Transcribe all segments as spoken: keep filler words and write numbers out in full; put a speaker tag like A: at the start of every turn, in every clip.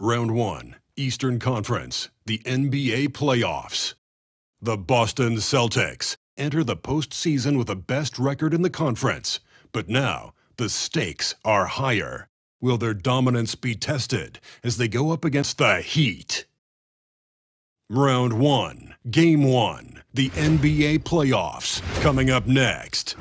A: Round one, Eastern Conference, the N B A playoffs. The Boston Celtics enter the postseason with the best record in the conference, but now the stakes are higher. Will their dominance be tested as they go up against the Heat? Round one, Game one, the N B A playoffs, coming up next.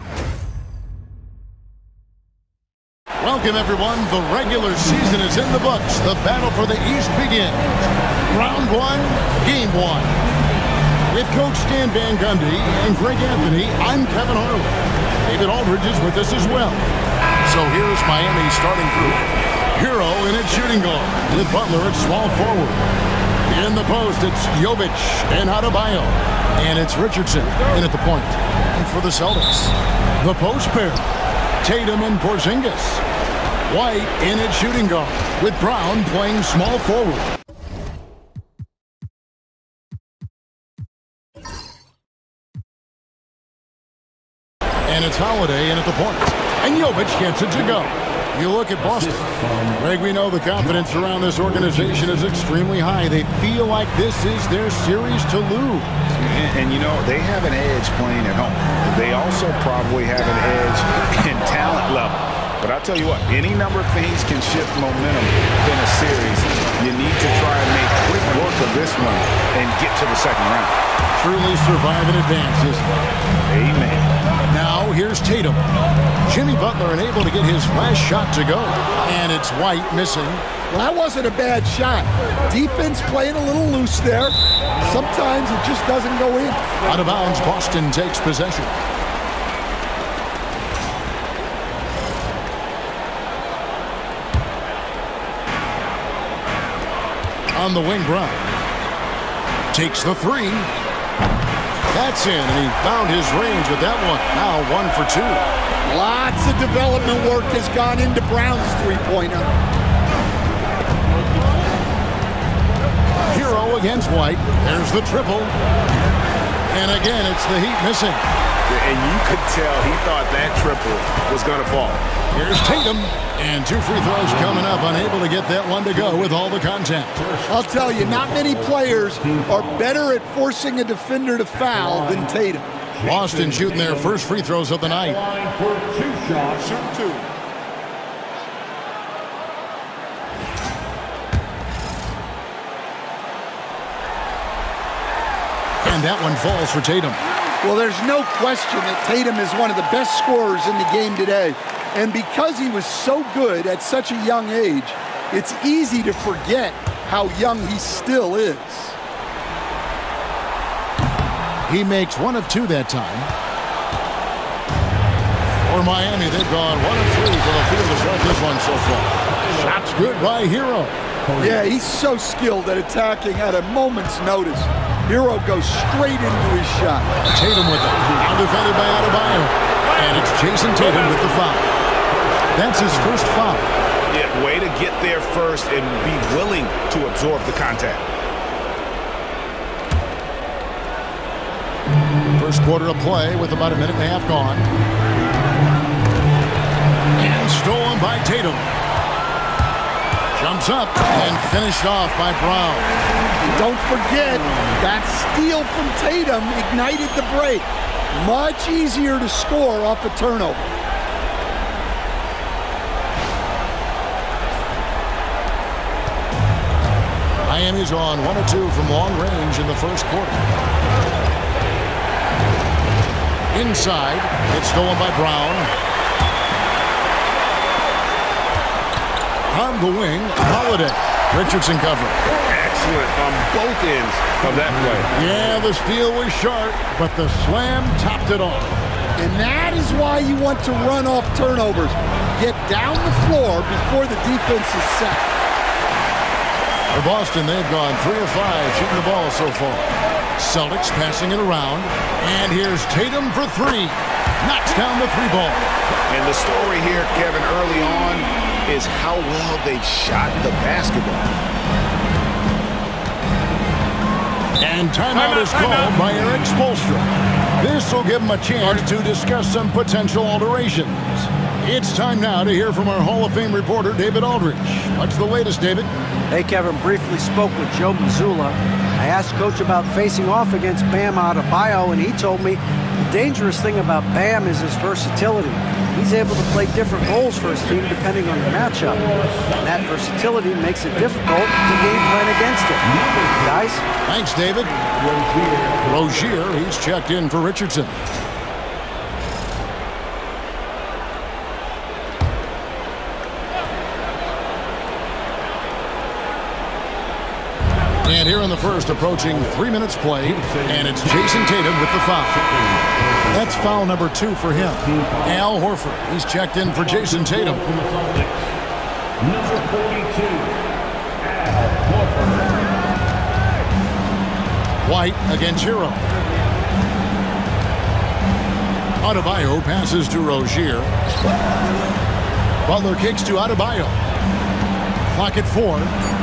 B: Welcome, everyone. The regular season is in the books. The battle for the East begins. Round one, game one. With Coach Stan Van Gundy and Greg Anthony, I'm Kevin Harlan. David Aldridge is with us as well. So here's Miami's starting group. Hero in its shooting guard, with Butler at small forward. In the post, it's Jovic and Adebayo. And it's Richardson in at the point. And for the Celtics, the post pair, Tatum and Porzingis. White in its shooting guard, with Brown playing small forward. And it's Holiday in at the point. And Jovic gets it to go. You look at Boston. Greg, we know the confidence around this organization is extremely high. They feel like this is their series to lose.
C: And, and you know, they have an edge playing at home. They also probably have an edge in talent level. But I'll tell you what, any number of things can shift momentum in a series. You need to try and make quick work of this one and get to the second round.
B: Truly survive and advance.
C: Amen.
B: Now here's Tatum. Jimmy Butler unable to get his last shot to go. And it's White missing.
D: Well, that wasn't a bad shot. Defense playing a little loose there. Sometimes it just doesn't go in.
B: Out of bounds, Boston takes possession. On the wing, Brown takes the three. That's in, and he found his range with that one. Now one for two.
D: Lots of development work has gone into Brown's three-pointer.
B: Hero against White. There's the triple. And again, it's the Heat missing.
E: And you could tell he thought that triple was going to fall.
B: Here's Tatum. And two free throws coming up, unable to get that one to go with all the contact.
D: I'll tell you, not many players are better at forcing a defender to foul than Tatum.
B: Boston shooting their first free throws of the night.
D: For two shots. Shoot two.
B: And that one falls for Tatum.
D: Well, there's no question that Tatum is one of the best scorers in the game today. And because he was so good at such a young age, it's easy to forget how young he still is.
B: He makes one of two that time. For Miami, they've gone one of three from the field to start this one so far. Shots good by Hero.
D: Yeah, he's so skilled at attacking at a moment's notice. Hero goes straight into his shot.
B: Tatum with it. Now defended by Adebayo. And it's Jason Tatum with the foul. That's his first foul.
E: Yeah, way to get there first and be willing to absorb the contact.
B: First quarter of play with about a minute and a half gone. And stolen by Tatum. Jumps up and finished off by Brown.
D: Don't forget, that steal from Tatum ignited the break. Much easier to score off a turnover.
B: Miami's on one or two from long range in the first quarter. Inside, it's stolen by Brown. On the wing, Holiday. Richardson covering.
E: Excellent on both ends of that play.
B: Yeah, the steal was sharp, but the slam topped it off.
D: And that is why you want to run off turnovers. Get down the floor before the defense is set.
B: For Boston, they've gone three of five shooting the ball so far. Celtics passing it around. And here's Tatum for three. Knocks down the three ball.
E: And the story here, Kevin, early on is how well they shot the basketball.
B: And timeout is called by Eric Spoelstra. This will give him a chance to discuss some potential alterations. It's time now to hear from our Hall of Fame reporter, David Aldridge. What's the latest, David?
F: Hey, Kevin. Briefly spoke with Joe Mazzulla. I asked Coach about facing off against Bam Adebayo, and he told me the dangerous thing about Bam is his versatility. He's able to play different roles for his team depending on the matchup. And that versatility makes it difficult to game plan against it. Guys?
B: Thanks, David. Rozier, he's checked in for Richardson. And here in the first, approaching three minutes played, and it's Jason Tatum with the foul. That's foul number two for him. Al Horford, he's checked in for Jason Tatum.
G: Number forty-two, Al Horford.
B: White against Hero. Adebayo passes to Rozier. Butler kicks to Adebayo. Clock at four.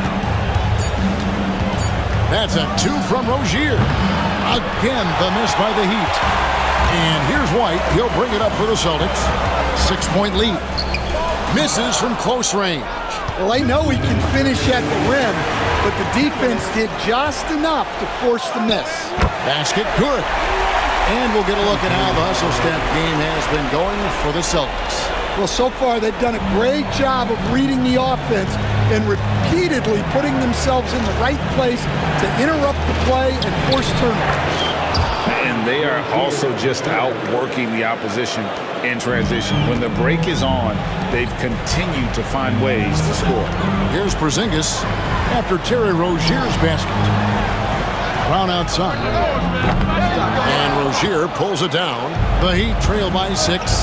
B: That's a two from Rozier. Again, the miss by the Heat. And here's White. He'll bring it up for the Celtics. Six-point lead. Misses from close range.
D: Well, I know he can finish at the rim, but the defense did just enough to force the miss.
B: Basket good. And we'll get a look at how the hustle step game has been going for the Celtics.
D: Well, so far they've done a great job of reading the offense and repeatedly putting themselves in the right place to interrupt the play and force turnovers.
C: And they are also just outworking the opposition in transition. When the break is on, they've continued to find ways to score.
B: Here's Porzingis after Terry Rozier's basket. Brown outside. And Rozier pulls it down. The Heat trail by six.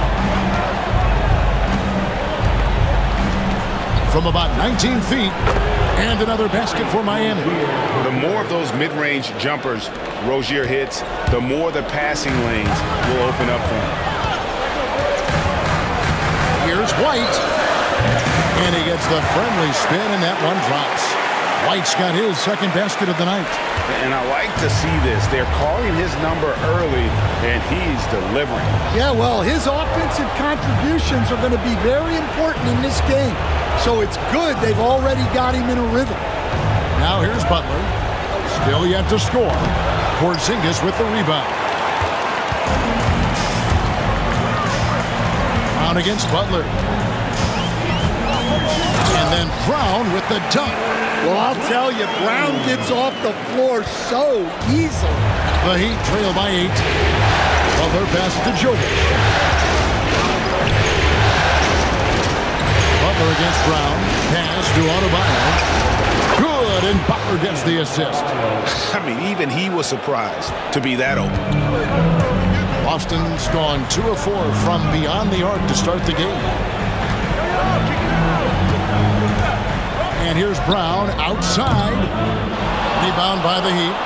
B: From about nineteen feet, and another basket for Miami.
C: The more of those mid-range jumpers Rozier hits, the more the passing lanes will open up for him.
B: Here's White, and he gets the friendly spin, and that one drops. White's got his second basket of the night.
C: And I like to see this. They're calling his number early, and he's delivering.
D: Yeah, well, his offensive contributions are going to be very important in this game. So it's good they've already got him in a rhythm.
B: Now here's Butler. Still yet to score. Porzingis with the rebound. Brown against Butler. And then Brown with the dunk.
D: Well, I'll tell you, Brown gets off the floor so easily.
B: The Heat trail by eight. Butler passes to Jovic. Butler against Brown. Pass to Adebayo. Good, and Butler gets the assist.
C: I mean, even he was surprised to be that open.
B: Boston's gone two of four from beyond the arc to start the game. And here's Brown outside. Rebound by the Heat.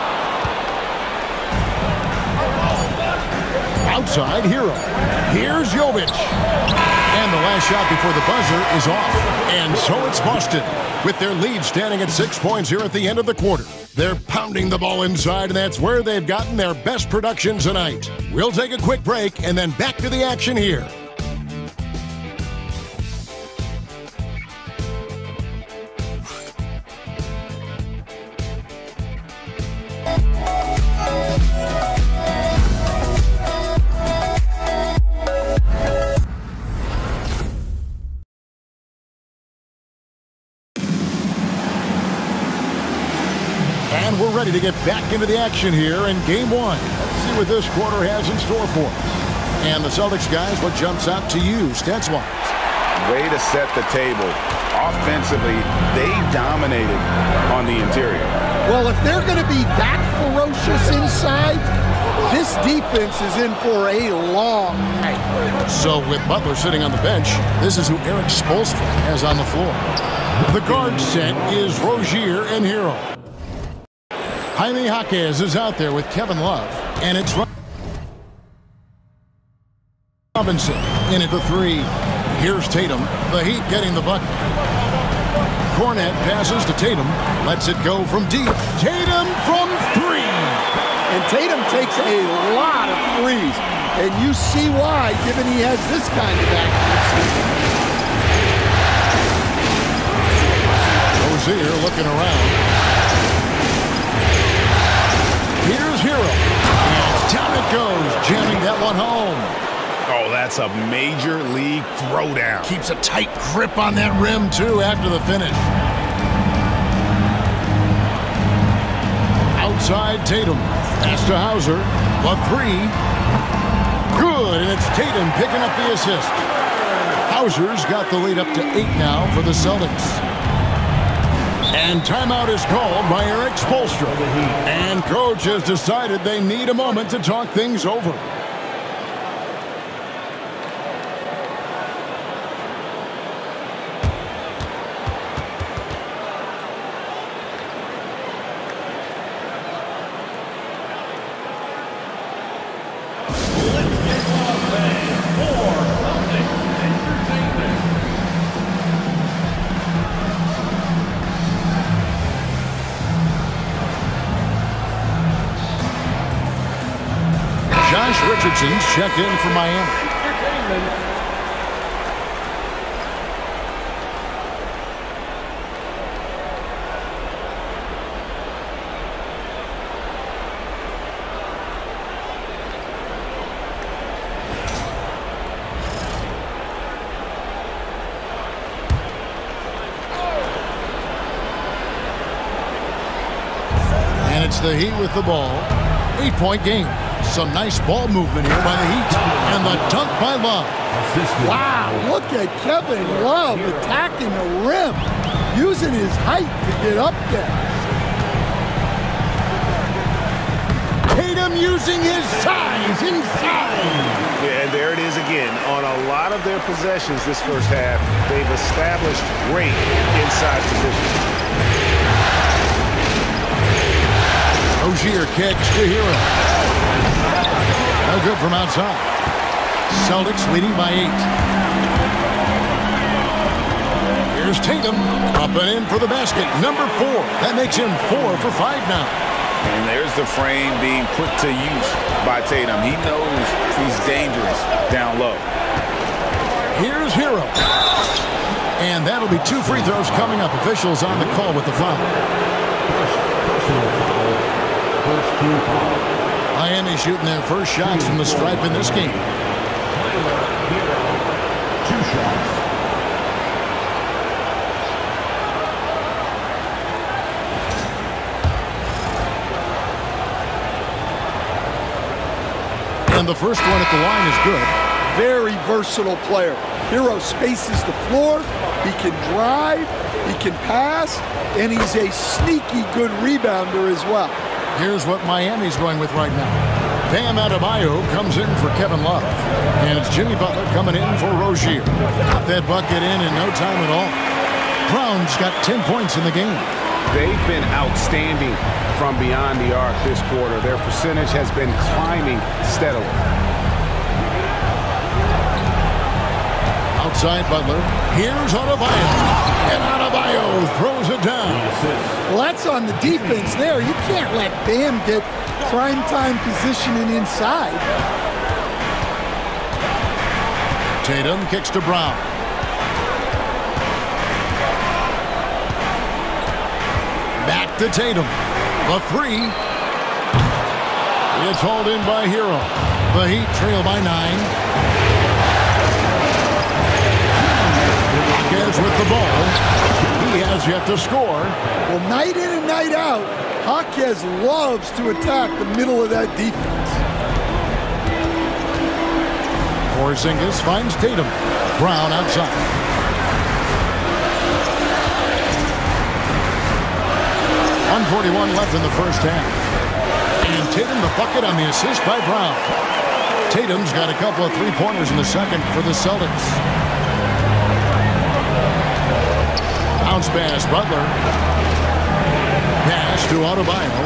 B: Outside, Hero. Here's Jovic. And the last shot before the buzzer is off. And so it's Boston, with their lead standing at six points here at the end of the quarter. They're pounding the ball inside, and that's where they've gotten their best production tonight. We'll take a quick break and then back to the action here. And we're ready to get back into the action here in game one. Let's see what this quarter has in store for us. And the Celtics guys, what jumps out to you, stats-wise?
C: Way to set the table. Offensively, they dominated on the interior.
D: Well, if they're going to be that ferocious inside, this defense is in for a long night.
B: So with Butler sitting on the bench, this is who Eric Spoelstra has on the floor. The guard set is Rozier and Hero. Jaime Jaquez is out there with Kevin Love, and it's Robinson in at the three. Here's Tatum, the Heat getting the bucket. Cornet passes to Tatum, lets it go from deep. Tatum from three.
D: And Tatum takes a lot of threes. And you see why, given he has this kind of accuracy.
B: Rozier looking around. Here's Hero. And down it goes, jamming that one home.
E: Oh, that's a major league throwdown.
B: Keeps a tight grip on that rim, too, after the finish. Outside Tatum. Pass to Hauser. The three. Good, and it's Tatum picking up the assist. Hauser's got the lead up to eight now for the Celtics. And timeout is called by Eric Spoelstra. And coach has decided they need a moment to talk things over. Josh Richardson's checked in for Miami. And it's the Heat with the ball. Eight-point game. Some nice ball movement here by the Heat. And the dunk by Love.
D: Wow, look at Kevin Love attacking the rim, using his height to get up there. Tatum using his size inside.
C: Yeah, and there it is again. On a lot of their possessions this first half, they've established great inside position.
B: Rozier kicks to Hero. No good from outside. Celtics leading by eight. Here's Tatum. Up and in for the basket. Number four. That makes him four for five now.
C: And there's the frame being put to use by Tatum. He knows he's dangerous down low.
B: Here's Hero. And that'll be two free throws coming up. Officials on the call with the foul.
G: First team foul.
B: Miami shooting their first shots from the stripe in this game.
G: Two shots.
B: And the first one at the line is good.
D: Very versatile player. Hero spaces the floor. He can drive. He can pass. And he's a sneaky good rebounder as well.
B: Here's what Miami's going with right now. Bam Adebayo comes in for Kevin Love. And it's Jimmy Butler coming in for Rozier. Got that bucket in in no time at all. Brown's got ten points in the game.
H: They've been outstanding from beyond the arc this quarter. Their percentage has been climbing steadily.
B: Outside Butler. Here's Adebayo. And Adebayo throws it down.
D: Well, that's on the defense there. You can't let Bam get prime time positioning inside.
B: Tatum kicks to Brown. Back to Tatum. The three. It's hauled in by Hero. The Heat trail by nine. Hawkins with the ball. He has yet to score.
D: Well, night in and night out, Hawkins loves to attack the middle of that defense.
B: Porzingis finds Tatum. Brown outside. one forty-one left in the first half. And Tatum the bucket on the assist by Brown. Tatum's got a couple of three-pointers in the second for the Celtics. Bounce pass, Butler. Pass to Adebayo.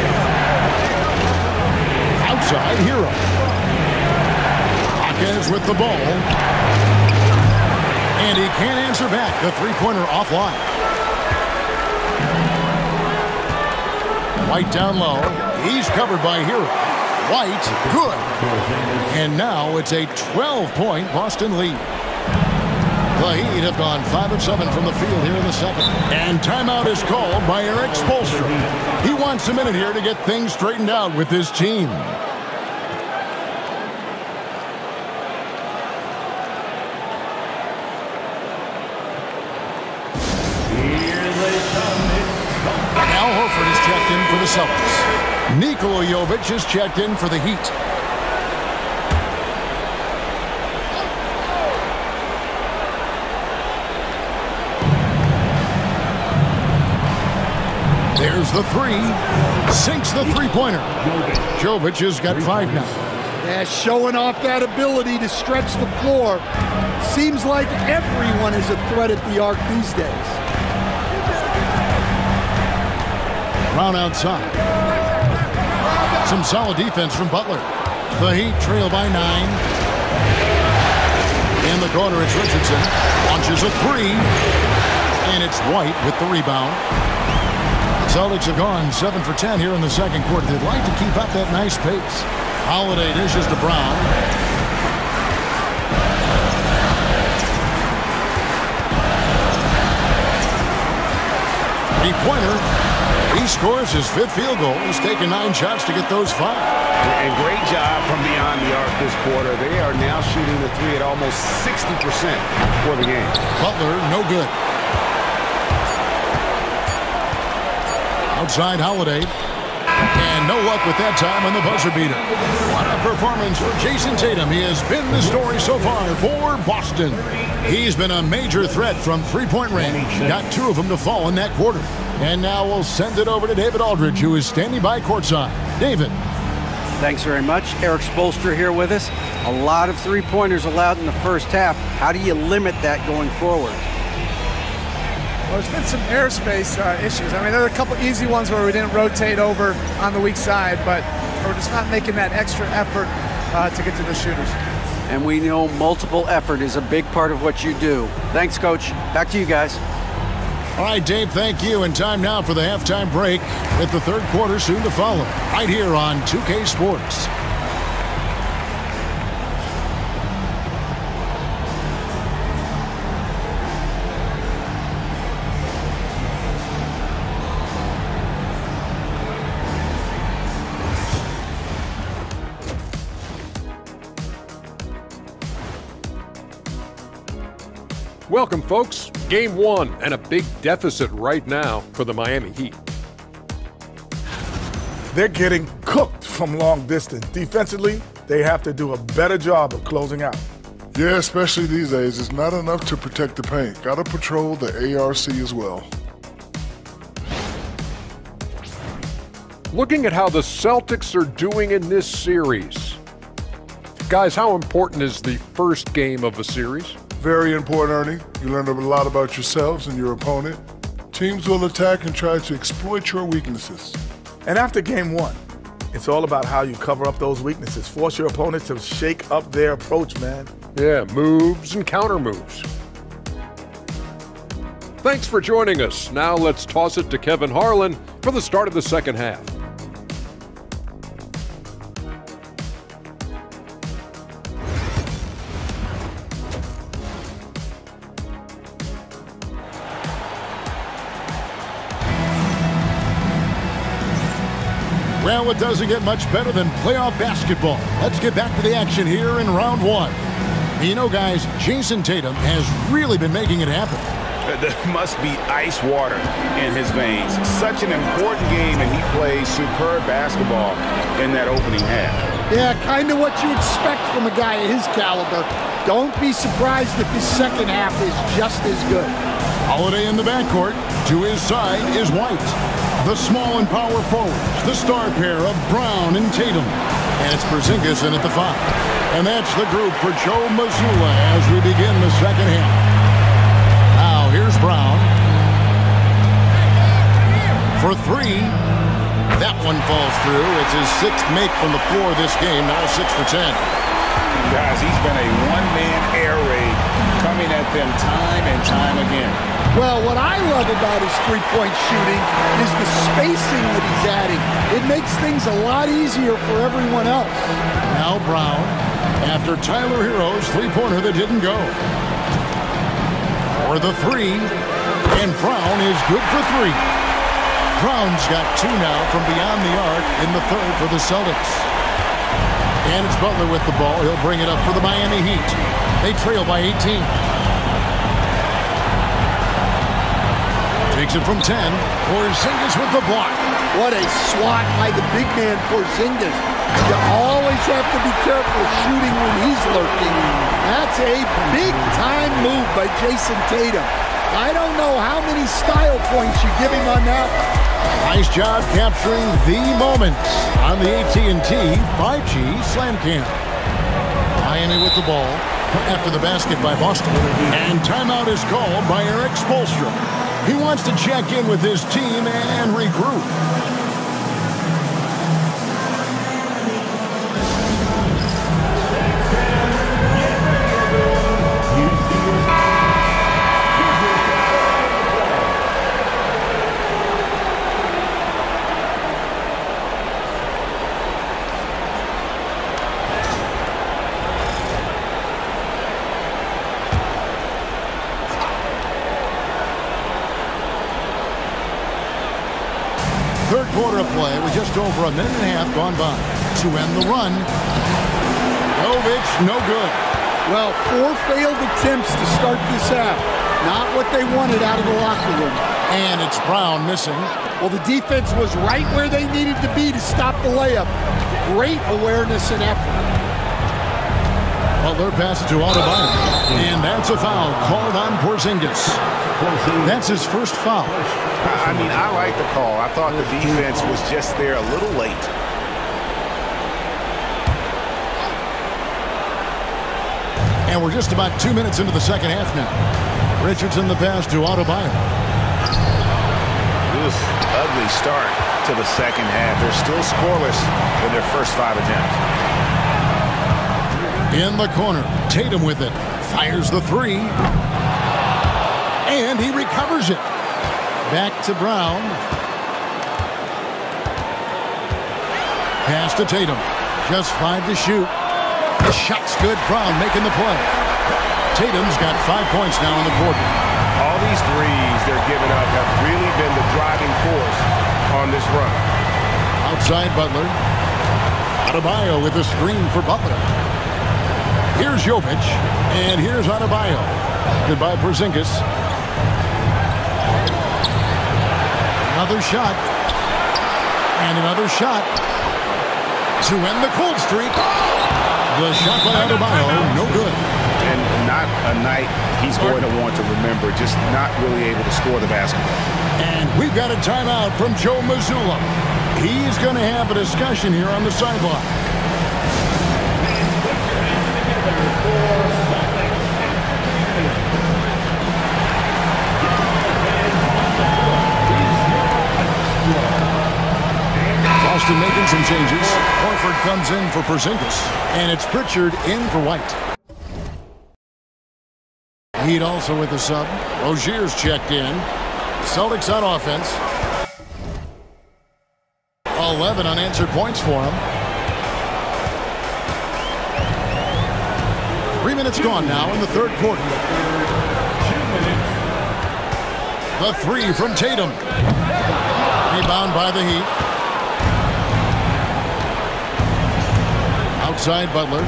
B: Outside, Hero. Hawkins with the ball. And he can't answer back. The three-pointer offline. White down low. He's covered by Hero. White, good. And now it's a twelve-point Boston lead. The Heat have gone five of seven from the field here in the second. And timeout is called by Erik Spoelstra. He wants a minute here to get things straightened out with his team. Al Horford is checked in for the Celtics. Nikola Jovic is checked in for the Heat. There's the three. Sinks the three-pointer. Jovic has got five now.
D: Yeah, showing off that ability to stretch the floor. Seems like everyone is a threat at the arc these days.
B: Brown outside. Some solid defense from Butler. The Heat trail by nine. In the corner, it's Richardson. Launches a three. And it's White with the rebound. Celtics have gone seven for ten here in the second quarter. They'd like to keep up that nice pace. Holiday dishes to Brown. Three-pointer. He scores his fifth field goal. He's taken nine shots to get those five.
H: And great job from beyond the arc this quarter. They are now shooting the three at almost sixty percent for the game.
B: Butler, no good. Outside Holiday. And no luck with that time on the buzzer beater. What a performance for Jason Tatum. He has been the story so far for Boston. He's been a major threat from three-point range. Got two of them to fall in that quarter. And now we'll send it over to David Aldridge, who is standing by courtside. David.
F: Thanks very much. Erik Spoelstra here with us. A lot of three-pointers allowed in the first half. How do you limit that going forward?
I: Well, there's been some airspace uh, issues. I mean, there are a couple easy ones where we didn't rotate over on the weak side, but we're just not making that extra effort uh, to get to the shooters.
F: And we know multiple effort is a big part of what you do. Thanks, Coach. Back to you guys.
B: All right, Dave, thank you. And time now for the halftime break with the third quarter soon to follow. Right here on two K Sports.
J: Welcome, folks. Game one and a big deficit right now for the Miami Heat.
K: They're getting cooked from long distance. Defensively, they have to do a better job of closing out.
L: Yeah, especially these days. It's not enough to protect the paint. Got to patrol the A R C as well.
J: Looking at how the Celtics are doing in this series. Guys, how important is the first game of a series?
L: Very important, Ernie. You learn a lot about yourselves and your opponent. Teams will attack and try to exploit your weaknesses.
K: And after game one, it's all about how you cover up those weaknesses. Force your opponent to shake up their approach, man.
J: Yeah, moves and counter moves. Thanks for joining us. Now let's toss it to Kevin Harlan for the start of the second half.
B: Well, it doesn't get much better than playoff basketball. Let's get back to the action here in round one. You know, guys, Jason Tatum has really been making it happen.
C: There must be ice water in his veins. Such an important game, and he plays superb basketball in that opening half.
D: Yeah, kind of what you expect from a guy of his caliber. Don't be surprised if his second half is just as good.
B: Holiday in the backcourt. To his side is White. The small and power forwards, the star pair of Brown and Tatum. And it's Porzingis in at the five. And that's the group for Joe Mazzulla as we begin the second half. Now here's Brown. For three. That one falls through. It's his sixth make from the floor this game, now six for ten.
C: Guys, he's been a one-man air raid coming
E: coming at them time and time again.
D: Well, what I love about his three-point shooting is the spacing that he's adding. It makes things a lot easier for everyone else.
B: Now Brown, after Tyler Herro's three-pointer that didn't go. For the three, and Brown is good for three. Brown's got two now from beyond the arc in the third for the Celtics. And it's Butler with the ball. He'll bring it up for the Miami Heat. They trail by eighteen. Takes it from ten. Porzingis with the block.
D: What a swat by the big man Porzingis. You always have to be careful shooting when he's lurking. That's a big-time move by Jason Tatum. I don't know how many style points you give him on that.
B: Nice job capturing the moment on the A T and T five G Slam Cam. Miami with the ball after the basket by Boston. And timeout is called by Eric Spoelstra. He wants to check in with his team and regroup. Third quarter of play with just over a minute and a half gone by. To end the run, Jovic, no good.
D: Well, four failed attempts to start this out. Not what they wanted out of the locker room.
B: And it's Brown missing.
D: Well, the defense was right where they needed to be to stop the layup. Great awareness and effort.
B: Butler passes to Adebayo. And that's a foul called on Porzingis. That's his first foul.
C: I mean, I like the call. I thought the defense was just there a little late.
B: And we're just about two minutes into the second half now. Richardson the pass to Adebayo.
C: Oof, ugly start to the second half. They're still scoreless in their first five attempts.
B: In the corner, Tatum with it. Fires the three. And he recovers it. Back to Brown. Pass to Tatum. Just five to shoot. The shot's good. Brown making the play. Tatum's got five points now in the quarter.
H: All these threes they're giving up have really been the driving force on this run.
B: Outside Butler. Adebayo with a screen for Butler. Here's Jovic. And here's Adebayo. Goodbye, Porzingis. Another shot. And another shot. To end the cold streak. The shot by Adebayo, no good.
C: And not a night he's going to want to remember, just not really able to score the basketball.
B: And we've got a timeout from Joe Mazzulla. He's going to have a discussion here on the sideline. Boston making some changes. Horford comes in for Porzingis. And it's Pritchard in for White. Heat also with the sub. Rozier's checked in. Celtics on offense. eleven unanswered points for him. Three minutes gone now in the third quarter. The three from Tatum. Rebound by the Heat. Outside Butler.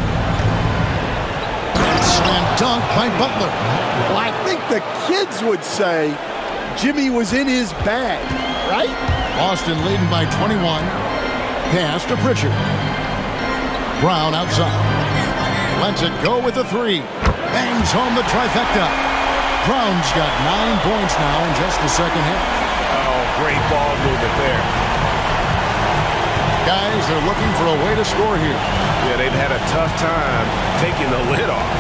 B: And slam dunk by Butler.
D: Well, I think the kids would say Jimmy was in his bag, right?
B: Boston leading by twenty-one. Pass to Pritchard. Brown outside. Lets it go with the three. Bangs home the trifecta. Brown's got nine points now in just the second half.
H: Oh, great ball movement there.
B: Guys, they're looking for a way to score here.
H: Yeah, they've had a tough time taking the lid off.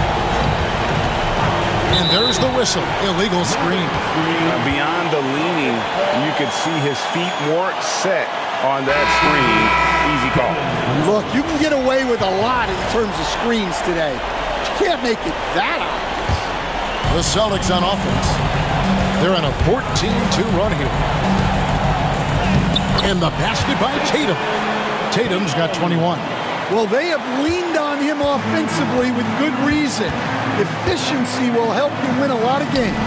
B: And there's the whistle. Illegal screen.
C: Uh, beyond the leaning, you could see his feet weren't set on that screen. Easy call.
D: Look, you can get away with a lot in terms of screens today. But you can't make it that obvious.
B: The Celtics on offense. They're on a fourteen two run here. And the basket by Tatum. Tatum's got twenty-one.
D: Well, they have leaned on him offensively with good reason. Efficiency will help you win a lot of games.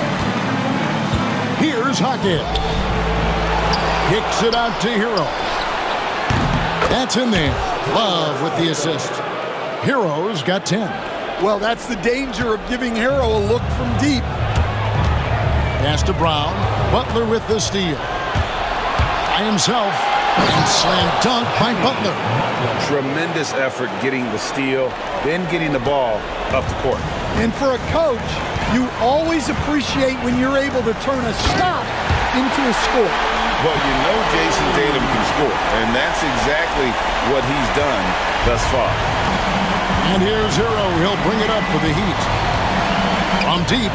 B: Here's Hackett. Kicks it out to Hero. That's in there. Love with the assist. Hero's got ten.
D: Well, that's the danger of giving Hero a look from deep.
B: Pass to Brown. Butler with the steal. By himself. And slam dunk by Butler.
C: Tremendous effort getting the steal, then getting the ball up the court.
D: And for a coach, you always appreciate when you're able to turn a stop into a score.
E: Well, you know Jason Tatum can score, and that's exactly what he's done thus far.
B: And here's Hero. He'll bring it up for the Heat. From deep.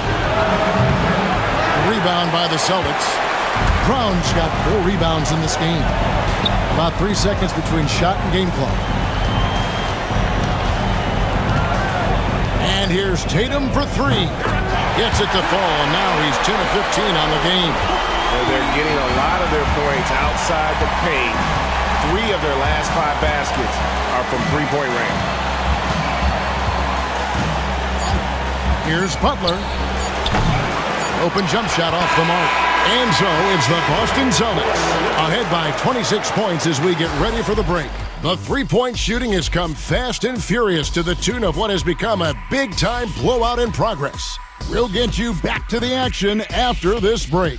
B: Rebound by the Celtics. Brown's got four rebounds in this game. About three seconds between shot and game clock. And here's Tatum for three. Gets it to fall, and now he's ten of fifteen on the game.
C: Well, they're getting a lot of their points outside the paint. Three of their last five baskets are from three-point range.
B: Here's Butler. Open jump shot off the mark. And so it's the Boston Celtics ahead by twenty-six points as we get ready for the break. The three-point shooting has come fast and furious to the tune of what has become a big-time blowout in progress. We'll get you back to the action after this break.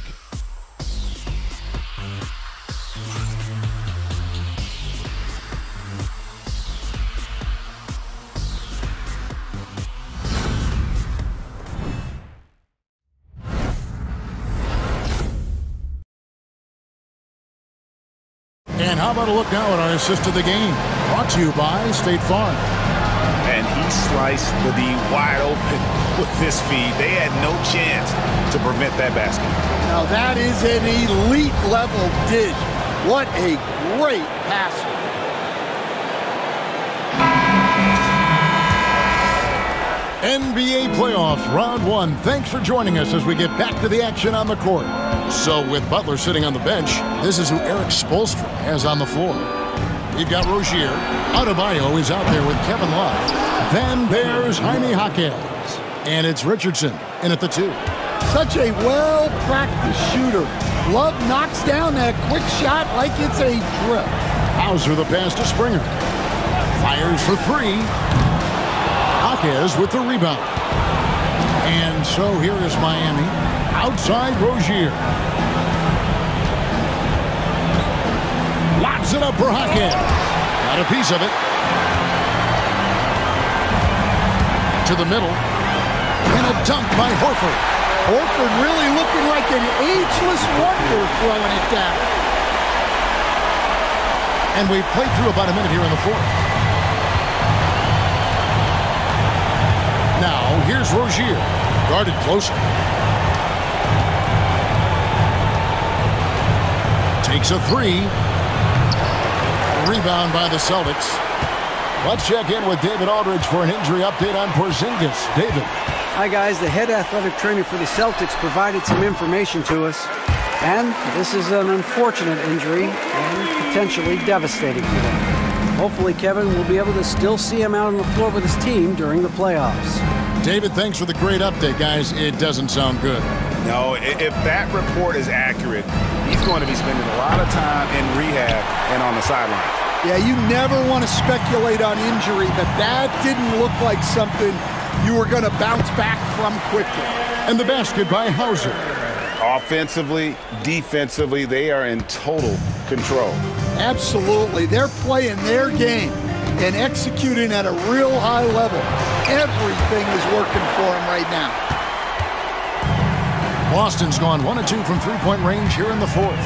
B: And how about a look now at our assist of the game? Brought to you by State Farm.
C: And he sliced the D wide open with this feed. They had no chance to prevent that basket.
D: Now that is an elite level dish. What a great passer.
B: N B A Playoffs, round one. Thanks for joining us as we get back to the action on the court. So with Butler sitting on the bench, this is who Eric Spoelstra has on the floor. We've got Rozier. Adebayo is out there with Kevin Love. Then there's Jaime Jaquez. And it's Richardson in at the two.
D: Such a well-practiced shooter. Love knocks down that quick shot like it's a drill.
B: Hauser the pass to Springer. Fires for three. Jaquez with the rebound. And so here is Miami. Outside Rozier. Lobs it up for Jaquez. Got a piece of it. To the middle. And a dunk by Horford.
D: Horford really looking like an ageless wonder throwing it down.
B: And we've played through about a minute here in the fourth. Now, here's Rozier. Guarded closer. Takes a three. Rebound by the Celtics. Let's check in with David Aldridge for an injury update on Porzingis. David.
F: Hi, guys. The head athletic trainer for the Celtics provided some information to us. And this is an unfortunate injury and potentially devastating for them. Hopefully, Kevin will be able to still see him out on the floor with his team during the playoffs.
B: David, thanks for the great update, guys. It doesn't sound good.
C: No, if that report is accurate, he's going to be spending a lot of time in rehab and on the sideline.
D: Yeah, you never want to speculate on injury, but that didn't look like something you were going to bounce back from quickly.
B: And the basket by Hauser.
C: Offensively, defensively, they are in total control.
D: Absolutely. They're playing their game and executing at a real high level. Everything is working for them right now.
B: Boston's gone one and two from three-point range here in the fourth.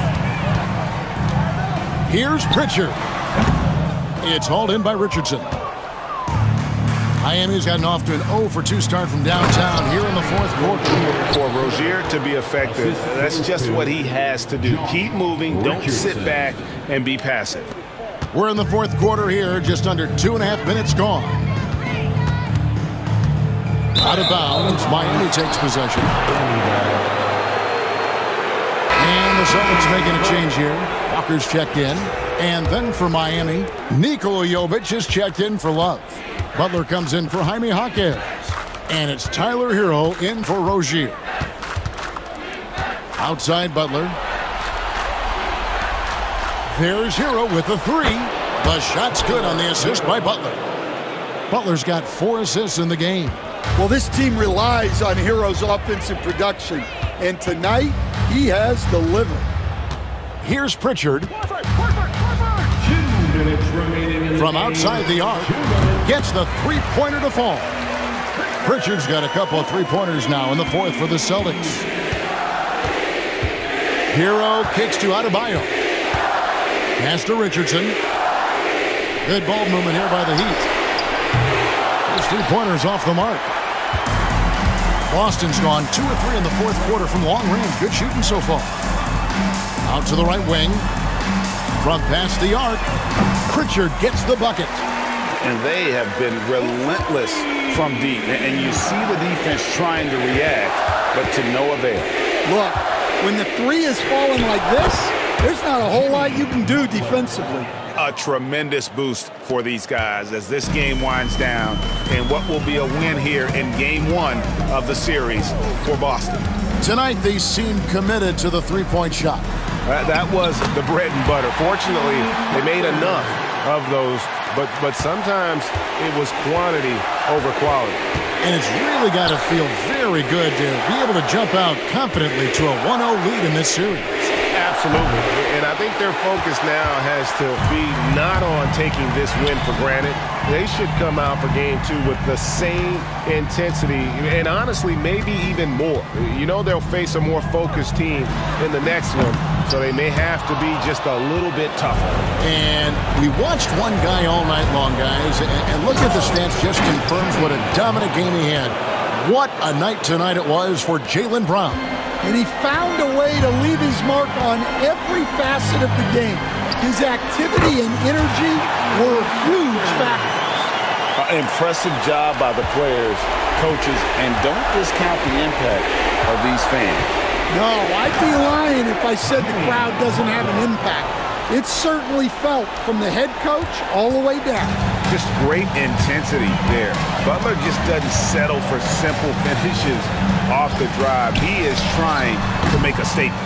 B: Here's Pritchard. It's hauled in by Richardson. Miami's gotten off to an oh for two start from downtown here in the fourth quarter.
C: For Rozier to be effective, that's just what he has to do. Keep moving, don't sit back and be passive.
B: We're in the fourth quarter here, just under two and a half minutes gone. Out of bounds, Miami takes possession. And the Celtics making a change here. Walker's checked in. And then for Miami, Nikola Jovic is checked in for Love. Butler comes in for Jaime Jaquez. And it's Tyler Hero in for Rozier. Outside Butler. There's Hero with the three. The shot's good on the assist by Butler. Butler's got four assists in the game.
D: Well, this team relies on Hero's offensive production, and tonight he has delivered.
B: Here's Pritchard. From outside the arc, gets the three-pointer to fall. Pritchard's got a couple of three-pointers now in the fourth for the Celtics. Hero kicks to Adebayo. Pass to Richardson. Good ball movement here by the Heat. Those three-pointers off the mark. Boston's gone two or three in the fourth quarter from long range. Good shooting so far. Out to the right wing. From past the arc, Pritchard gets the bucket.
C: And they have been relentless from deep. And you see the defense trying to react, but to no avail.
D: Look, when the three is falling like this, there's not a whole lot you can do defensively.
C: A tremendous boost for these guys as this game winds down and what will be a win here in game one of the series for Boston.
B: Tonight they seem committed to the three-point shot.
H: Uh, that was the bread and butter. Fortunately, they made enough of those, but, but sometimes it was quantity over quality.
B: And it's really got to feel very good to be able to jump out confidently to a one oh lead in this series.
H: Absolutely. And I think their focus now has to be not on taking this win for granted. They should come out for game two with the same intensity and honestly maybe even more. You know they'll face a more focused team in the next one, so they may have to be just a little bit tougher.
B: And we watched one guy all night long, guys, and look at the stats, just confirms what a dominant game he had. What a night tonight it was for Jaylen Brown.
D: And he found a way to leave his mark on every facet of the game. His activity and energy were huge factors.
C: Uh, impressive job by the players, coaches, and don't discount the impact of these fans.
D: No, I'd be lying if I said the crowd doesn't have an impact. It's certainly felt from the head coach all the way down.
C: Just great intensity there. Butler just doesn't settle for simple finishes off the drive. He is trying to make a statement.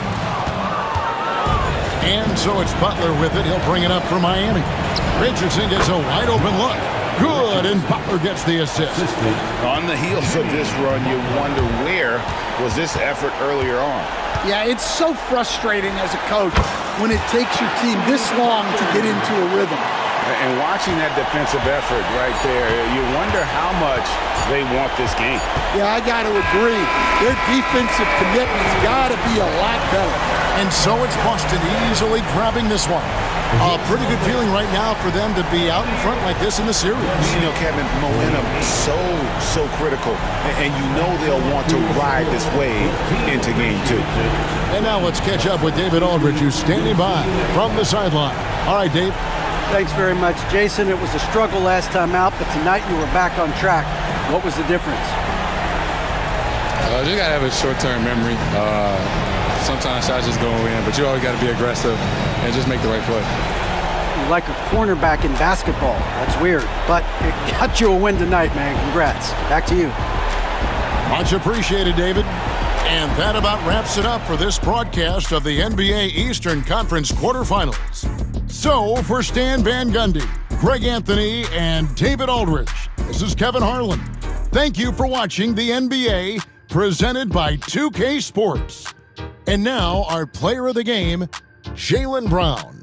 B: And so it's Butler with it. He'll bring it up for Miami. Richardson gets a wide open look. Good, and Butler gets the assist.
C: On the heels of this run, you wonder where was this effort earlier on.
D: Yeah, it's so frustrating as a coach when it takes your team this long to get into a rhythm.
C: And watching that defensive effort right there, you wonder how much they want this game.
D: Yeah, I got to agree. Their defensive commitment's got to be a lot better.
B: And so it's Boston easily grabbing this one. A pretty good feeling right now for them to be out in front like this in the series.
C: You know, Kevin, momentum so, so critical. And you know they'll want to ride this wave into game two.
B: And now let's catch up with David Aldridge, who's standing by from the sideline. All right, Dave.
F: Thanks very much, Jason. It was a struggle last time out, but tonight you were back on track. What was the difference?
M: Uh, just got to have a short-term memory. Uh, sometimes shots just go in, but you always got to be aggressive and just make the right play.
F: You're like a cornerback in basketball. That's weird, but it got you a win tonight, man. Congrats. Back to you.
B: Much appreciated, David. And that about wraps it up for this broadcast of the N B A Eastern Conference quarterfinals. So, for Stan Van Gundy, Greg Anthony, and David Aldridge, this is Kevin Harlan. Thank you for watching the N B A, presented by two K Sports. And now, our player of the game, Jaylen Brown.